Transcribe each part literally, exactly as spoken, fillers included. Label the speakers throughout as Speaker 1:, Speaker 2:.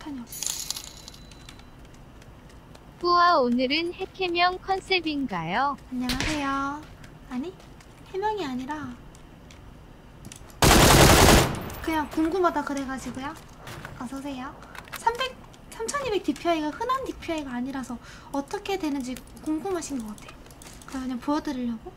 Speaker 1: 수류탄이 없어.
Speaker 2: 우와, 오늘은 핵해명 컨셉인가요?
Speaker 1: 안녕하세요. 아니, 해명이 아니라 그냥 궁금하다 그래가지고요. 어서오세요. 삼백, 삼천이백 디피아이가 흔한 디피아이가 아니라서 어떻게 되는지 궁금하신 것 같아요. 그냥 보여드리려고.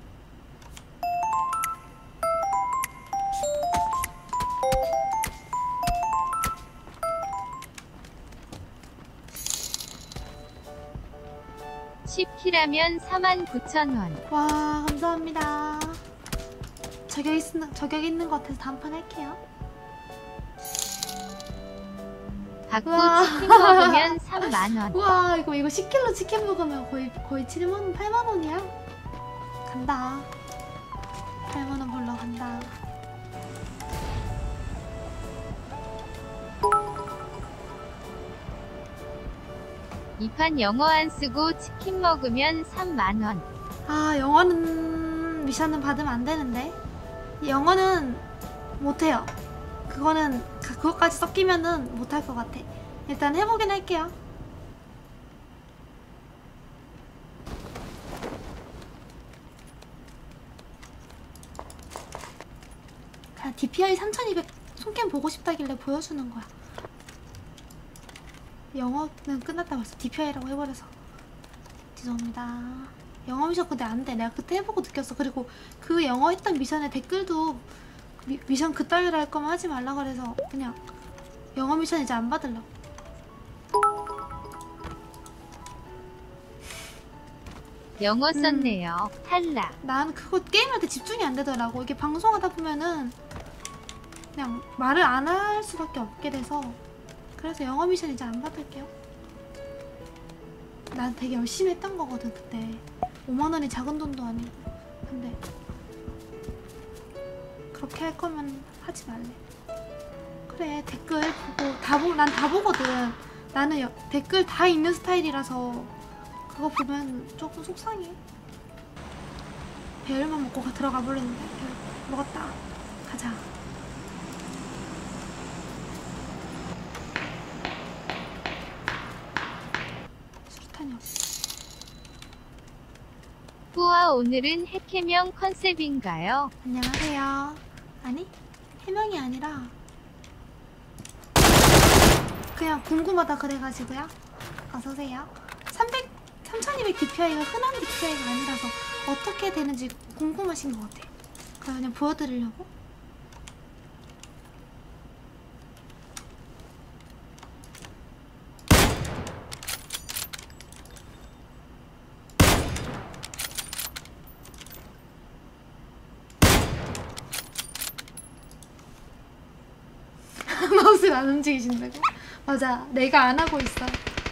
Speaker 2: 십 킬하면 사만 구천 원.
Speaker 1: 와, 감사합니다. 저격 있는, 저격 있는 것 같아서 다음 판 할게요.
Speaker 2: 받고
Speaker 1: 우와.
Speaker 2: 치킨 먹으면 삼만 원.
Speaker 1: 우와, 이거 이거 십 킬로 치킨 먹으면 거의 거의 칠만 원, 팔만 원이야. 간다. 팔만 원 벌러 간다.
Speaker 2: 이 판 영어 안 쓰고 치킨 먹으면 삼만 원.
Speaker 1: 아, 영어는 미션은 받으면 안 되는데. 영어는 못해요. 그거는 그것까지 섞이면은 못할 것 같아. 일단 해보긴 할게요. 그냥 디피아이 삼천이백 손캠 보고 싶다길래 보여주는 거야. 영어는 끝났다 벌써. 디피아이라고 해버려서 죄송합니다. 영어 미션 근데 안돼. 내가 그때 해보고 느꼈어. 그리고 그 영어 했던 미션의 댓글도 미, 미션 그따위로 할 거면 하지 말라 그래서 그냥 영어 미션 이제 안 받으려고.
Speaker 2: 영어 썼네요. 음. 탈락.
Speaker 1: 난 그거 게임할 때 집중이 안 되더라고. 이게 방송하다 보면은 그냥 말을 안 할 수밖에 없게 돼서 그래서 영어 미션 이제 안 받을게요. 난 되게 열심히 했던 거거든 그때. 오만 원이 작은 돈도 아니고. 근데 그렇게 할 거면 하지 말래. 그래, 댓글 보고 다 보, 난 다 보거든. 나는 여, 댓글 다 읽는 스타일이라서 그거 보면 조금 속상해. 배열만 먹고 가, 들어가 버렸는데. 배열 먹었다. 가자. 수류탄이 없어.
Speaker 2: 우와, 오늘은 핵해명 컨셉인가요?
Speaker 1: 안녕하세요. 아니, 해명이 아니라 그냥 궁금하다 그래가지고요. 어서오세요. 삼백, 삼천이백 디피아이가 흔한 디피아이가 아니라서 어떻게 되는지 궁금하신 것 같아요. 그냥 보여드리려고. 마우스를 안 움직이신다고? 맞아, 내가 안 하고 있어.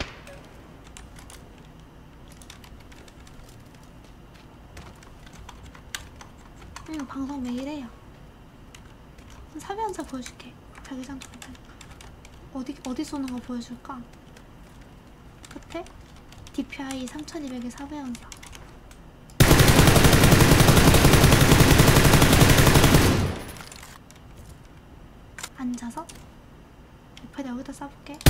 Speaker 1: 응, 방송 매일 해요. 사배연사 보여줄게. 자기장 좀 어디 어디 쏘는 거 보여줄까? 끝에 디피아이 삼천이백의 사배연사. 앉아서 옆에다 여기다 쏴볼게.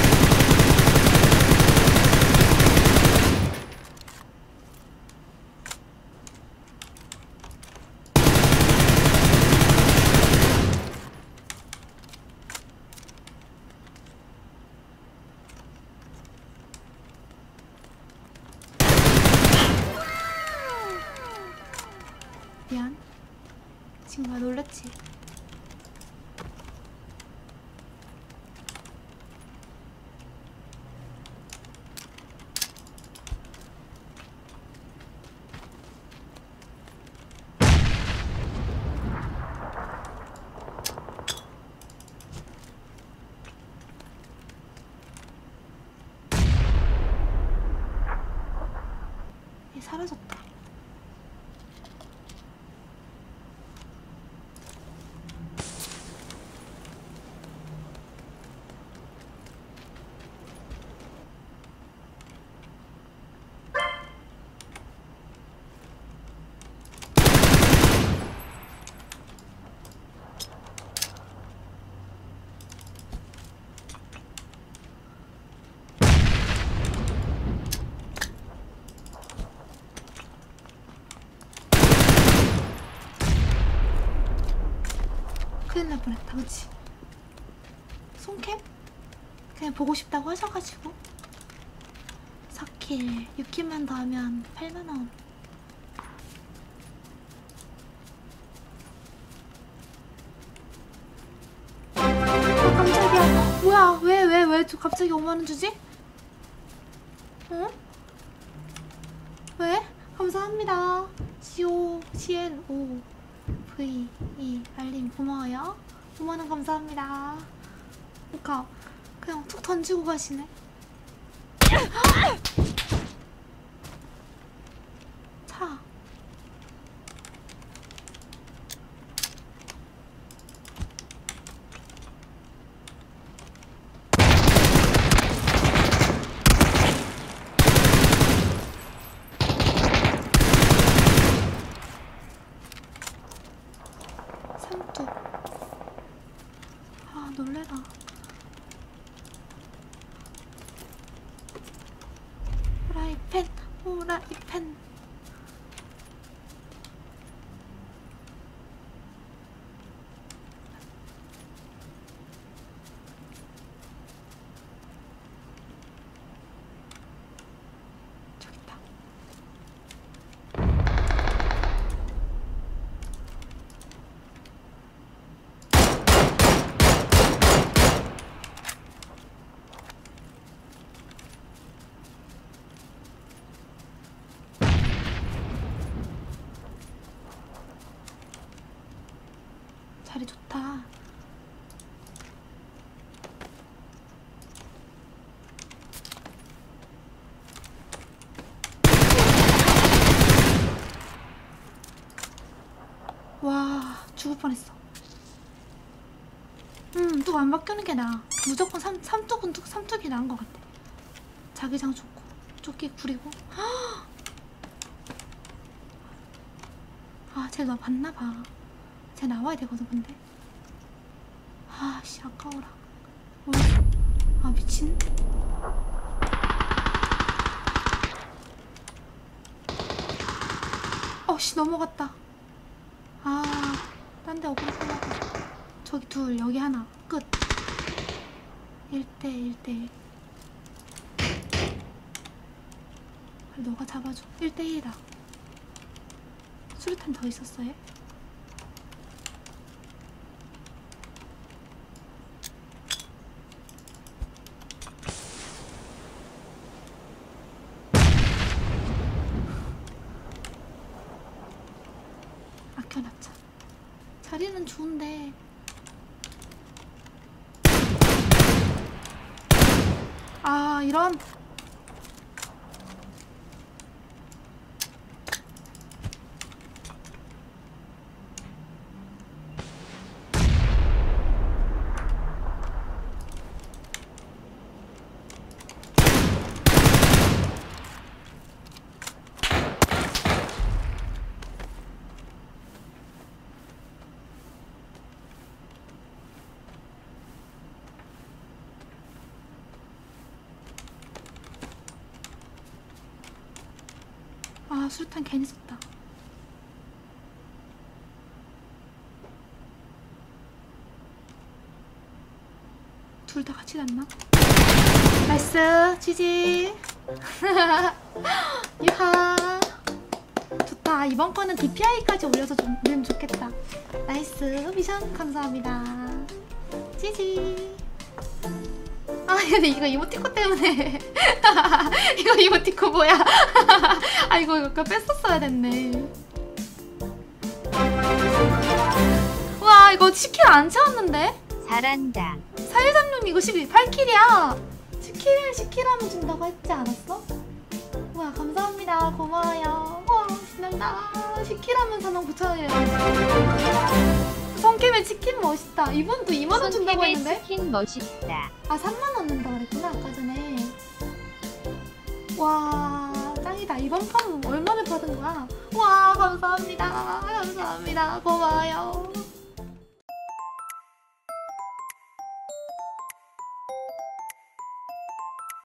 Speaker 1: 미안. 친구야, 놀랬지? 얘 사라졌다. 그냥 보고 싶다고 하셔가지고. 사 킬 육 킬만 더 하면 팔만 원. 아 깜짝이야. 뭐야, 왜 왜 왜 갑자기 오만 원 주지? 응? 왜? 감사합니다. 씨오 씨엔 오 브이 이 알림 고마워요. 오만 원 감사합니다. 그니까 그냥 툭 던지고 가시네. 차. 삼뚝. 아 놀래라. 후라이팬 후라이팬. 저기 있다. 자리 좋다. 와 죽을 뻔했어. 음, 뚝 안 바뀌는 게 나아. 무조건 삼, 삼뚝은 뚝, 삼뚝이 나은 것 같아. 자기장 좋고 조끼 구리고. 아, 쟤 너 봤나봐. 쟤 나와야 되거든 근데. 아씨 아까워라. 뭘? 아 미친. 어씨 넘어갔다. 아, 딴 데 어그로 끌려고. 저기 둘, 여기 하나. 끝. 일 대 일 대 일. 너가 잡아줘. 일 대 일이다. 수류탄 더 있었어 얘? 아껴놨자. 자리는 좋은데 아 이런. 아 수류탄 괜히 썼다. 둘 다 같이 났나? 나이스 지지. 유하 좋다. 이번 거는 디피아이까지 올려서 좀 올리면 좋겠다. 나이스 미션 감사합니다. 지지. 아 근데 이거 이모티콘 때문에 이거 이모티콘 뭐야. 아 이거 이거 뺐었어야 됐네. 와 이거 십 킬 안 채웠는데?
Speaker 2: 잘한다.
Speaker 1: 사일삼육 이거 십팔 킬이야. 십 킬 십 킬 하면 준다고 했지 않았어? 우와 감사합니다. 고마워요. 와 신난다. 십 킬 하면 사만 구천 원이래. 손캠의 치킨 멋있다. 이분도 이만 원 준다고 했는데?
Speaker 2: 치킨 멋있다.
Speaker 1: 아 삼만 원 낸다 그랬구나 아까 전에. 와 짱이다. 이번 판 얼마를 받은 거야? 와 감사합니다. 감사합니다. 고마워요.